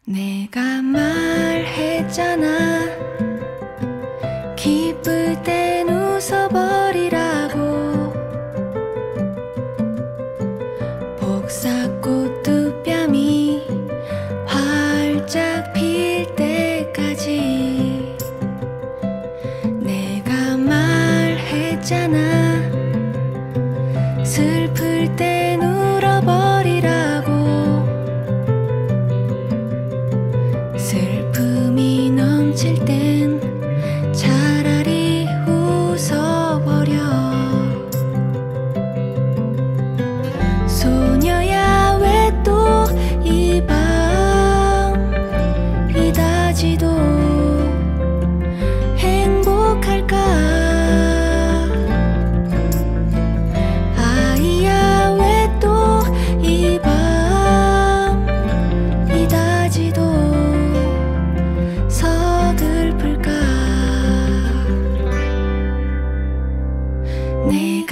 내가 말했잖아. 기쁠 땐 웃어버리라고. 복사꽃 두 뺨이 활짝 필 때까지. 내가 말했잖아. 슬플 땐 울어버리라고. 슬픔이 넘칠 땐 차라리 웃어버려. 소녀야 왜 또 이 밤 이다지도 행복할까. 아이야 왜 또 이 밤 이다지도 서글플까. 내